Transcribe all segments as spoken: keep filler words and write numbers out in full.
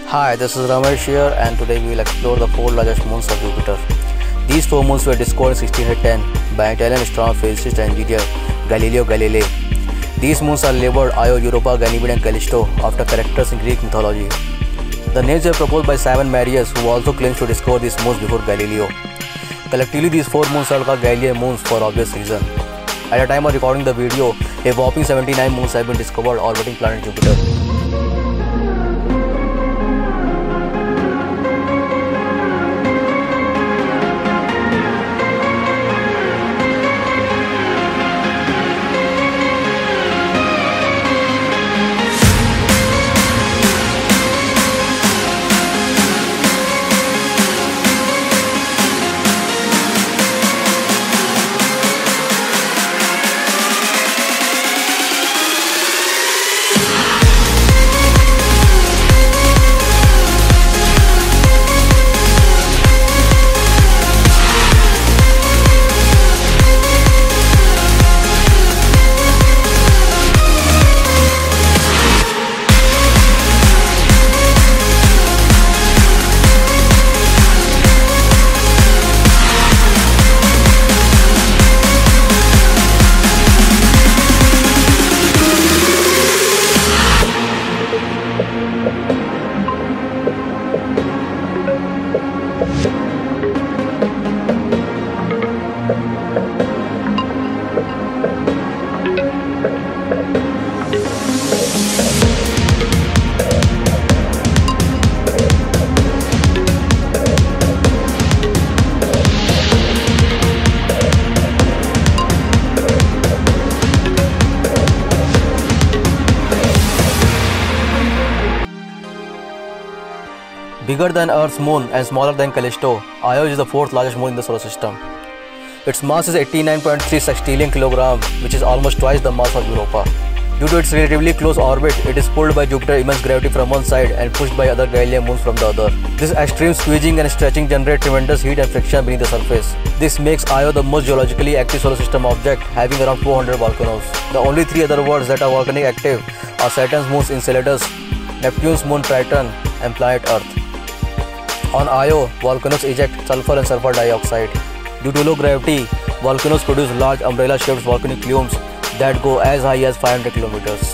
Hi, this is Ramesh here, and today we will explore the four largest moons of Jupiter. These four moons were discovered in sixteen ten by Italian astronomer, physicist and engineer Galileo Galilei. These moons are labeled Io, Europa, Ganymede and Callisto after characters in Greek mythology. The names were proposed by Simon Marius, who also claims to discover these moons before Galileo. Collectively, these four moons are called Galilean moons for obvious reason. At the time of recording the video, a whopping seventy-nine moons have been discovered orbiting planet Jupiter. Bigger than Earth's moon and smaller than Callisto, Io is the fourth largest moon in the solar system. Its mass is eighty-nine point three sextillion kilograms, which is almost twice the mass of Europa. Due to its relatively close orbit, it is pulled by Jupiter's immense gravity from one side and pushed by other Galilean moons from the other. This extreme squeezing and stretching generates tremendous heat and friction beneath the surface. This makes Io the most geologically active solar system object, having around four hundred volcanoes. The only three other worlds that are volcanic active are Saturn's moon Enceladus, Neptune's moon Triton, and planet Earth. On Io, volcanoes eject sulfur and sulfur dioxide. Due to low gravity, volcanoes produce large umbrella-shaped volcanic plumes that go as high as five hundred kilometers.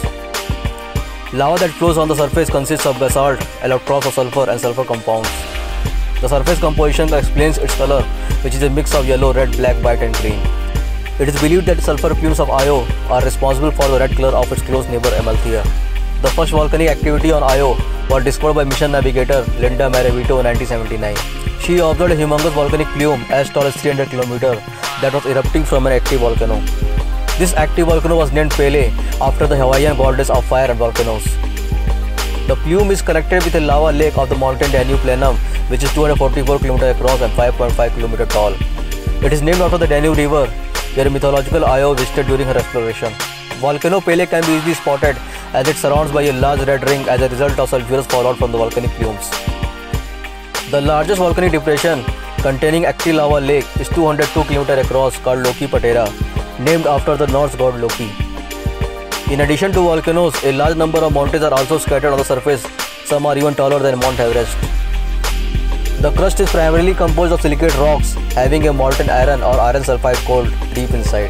Lava that flows on the surface consists of basalt, allotropes of sulfur and sulfur compounds. The surface composition explains its color, which is a mix of yellow, red, black, white and green. It is believed that sulfur plumes of Io are responsible for the red color of its close neighbor Amalthea. The first volcanic activity on Io was discovered by mission navigator Linda Maravito in nineteen seventy-nine. She observed a humongous volcanic plume as tall as three hundred kilometers that was erupting from an active volcano. This active volcano was named Pele after the Hawaiian goddess of fire and volcanoes. The plume is connected with a lava lake of the mountain Danube Planum, which is two hundred forty-four kilometers across and five point five kilometers tall. It is named after the Danube River, where a mythological Io visited during her exploration. Volcano Pele can be easily spotted as it surrounds by a large red ring as a result of sulfurous fallout from the volcanic plumes. The largest volcanic depression containing active lava lake is two hundred two kilometers across, called Loki Patera, named after the Norse god Loki. In addition to volcanoes, a large number of mountains are also scattered on the surface. Some are even taller than Mount Everest. The crust is primarily composed of silicate rocks having a molten iron or iron sulfide core deep inside.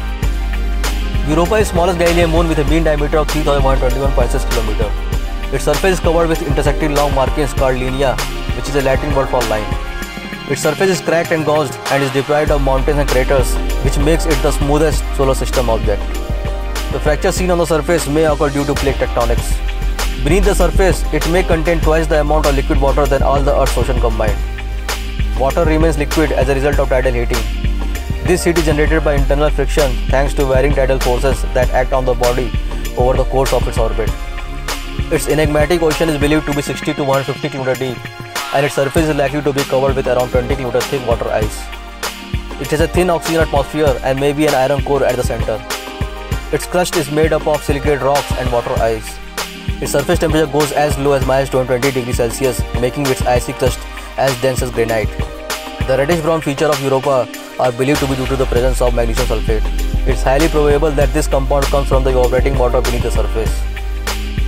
Europa is the smallest Galilean moon with a mean diameter of three thousand one hundred twenty-one point six kilometers. Its surface is covered with intersecting long markings called linea, which is a Latin word for line. Its surface is cracked and gouged and is deprived of mountains and craters, which makes it the smoothest solar system object. The fractures seen on the surface may occur due to plate tectonics. Beneath the surface, it may contain twice the amount of liquid water than all the Earth's ocean combined. Water remains liquid as a result of tidal heating. This heat is generated by internal friction thanks to varying tidal forces that act on the body over the course of its orbit. Its enigmatic ocean is believed to be sixty to one hundred fifty kilometers deep, and its surface is likely to be covered with around twenty kilometers thick water ice. It has a thin oxygen atmosphere and may be an iron core at the center. Its crust is made up of silicate rocks and water ice. Its surface temperature goes as low as minus two hundred twenty degrees Celsius, making its icy crust as dense as granite. The reddish-brown feature of Europa are believed to be due to the presence of magnesium sulfate. It's highly probable that this compound comes from the evaporating water beneath the surface.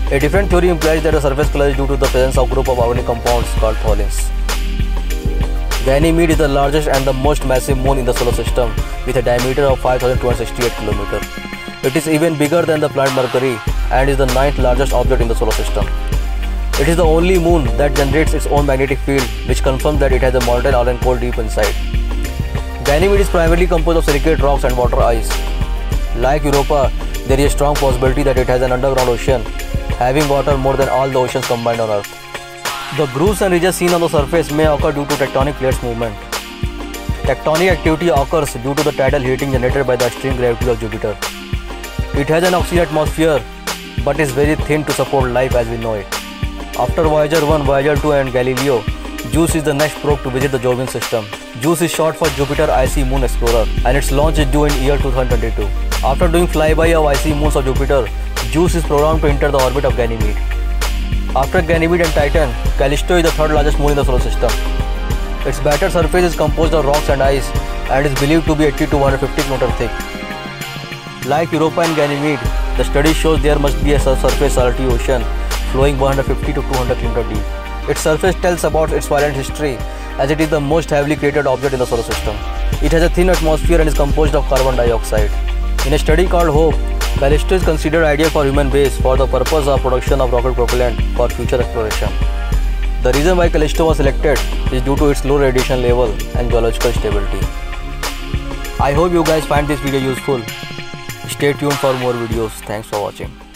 A different theory implies that the surface color is due to the presence of a group of organic compounds called tholins. Ganymede is the largest and the most massive moon in the solar system with a diameter of five thousand two hundred sixty-eight kilometers. It is even bigger than the planet Mercury and is the ninth largest object in the solar system. It is the only moon that generates its own magnetic field, which confirms that it has a molten iron core deep inside. Ganymede is primarily composed of silicate rocks and water ice. Like Europa, there is a strong possibility that it has an underground ocean, having water more than all the oceans combined on Earth. The grooves and ridges seen on the surface may occur due to tectonic plates movement. Tectonic activity occurs due to the tidal heating generated by the extreme gravity of Jupiter. It has an oxygen atmosphere, but is very thin to support life as we know it. After Voyager one, Voyager two and Galileo, JUICE is the next probe to visit the Jovian system. JUICE is short for Jupiter Icy Moon Explorer, and its launch is due in year two thousand twenty-two. After doing flyby of icy moons of Jupiter, JUICE is programmed to enter the orbit of Ganymede. After Ganymede and Titan, Callisto is the third largest moon in the solar system. Its battered surface is composed of rocks and ice and is believed to be eighty to one hundred fifty kilometers thick. Like Europa and Ganymede, the study shows there must be a subsurface salty ocean flowing one hundred fifty to two hundred kilometers deep. Its surface tells about its violent history, as it is the most heavily created object in the solar system. It has a thin atmosphere and is composed of carbon dioxide. In a study called HOPE, Callisto is considered ideal for human base for the purpose of production of rocket propellant for future exploration. The reason why Callisto was selected is due to its low radiation level and geological stability. I hope you guys find this video useful. Stay tuned for more videos. Thanks for watching.